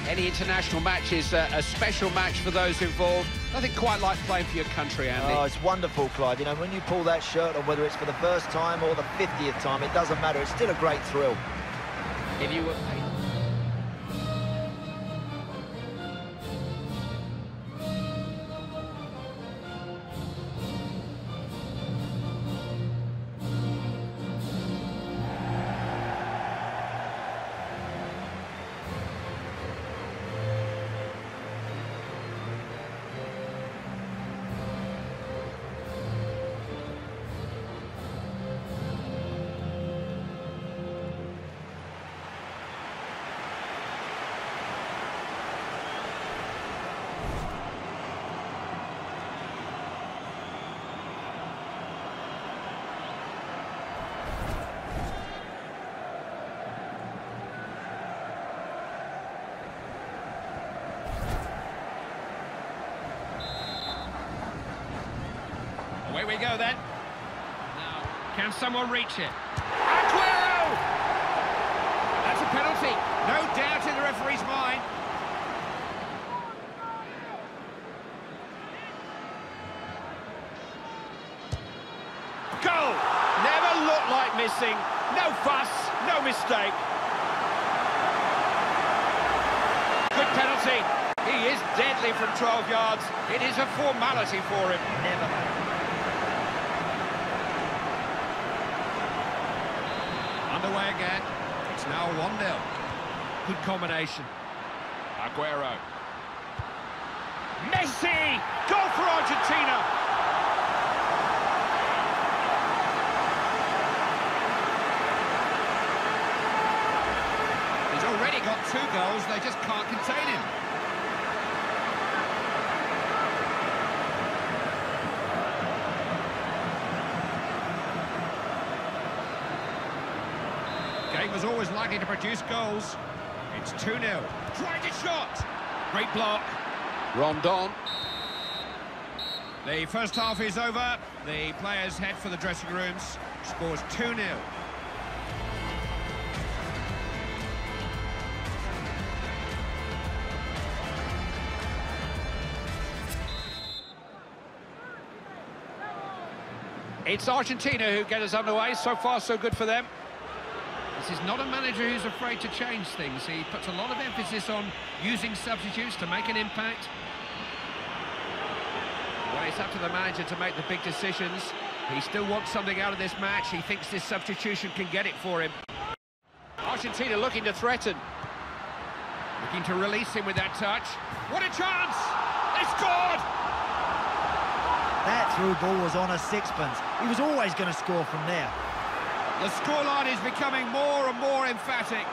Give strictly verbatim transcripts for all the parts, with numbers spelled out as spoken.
Any international match is a, a special match for those involved. Nothing quite like playing for your country, Andy. Oh, it's wonderful, Clive. You know, when you pull that shirt on, whether it's for the first time or the fiftieth time, it doesn't matter. It's still a great thrill. If you were... Away we go then. Now, can someone reach it? Aguero! That's a penalty. No doubt in the referee's mind. Goal! Never looked like missing. No fuss, no mistake. Good penalty. He is deadly from twelve yards. It is a formality for him. Never. Underway again. It's now one nil. Good combination. Aguero. Messi! Goal for Argentina! He's already got two goals, they just can't contain him. Game was always likely to produce goals. It's two nil. Tried a shot. Great block. Rondon. The first half is over. The players head for the dressing rooms. Scores two nil. It's Argentina who get us underway. So far, so good for them. This is not a manager who's afraid to change things. He puts a lot of emphasis on using substitutes to make an impact. Well, it's up to the manager to make the big decisions. He still wants something out of this match. He thinks this substitution can get it for him. Argentina looking to threaten. Looking to release him with that touch. What a chance! They scored! That through ball was on a sixpence. He was always going to score from there. The scoreline is becoming more and more emphatic.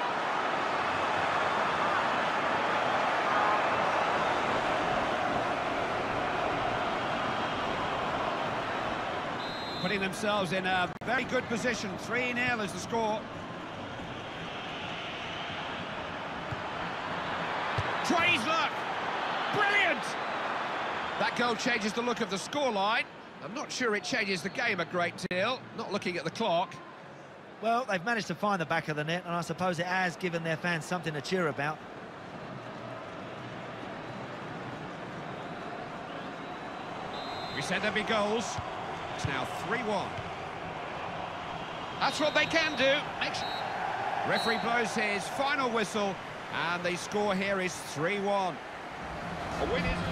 Putting themselves in a very good position. three nil is the score. Tries luck. Brilliant! That goal changes the look of the scoreline. I'm not sure it changes the game a great deal, not looking at the clock. Well, they've managed to find the back of the net, and I suppose it has given their fans something to cheer about. We said there'd be goals. It's now three one. That's what they can do. Referee blows his final whistle, and the score here is three one. A win is...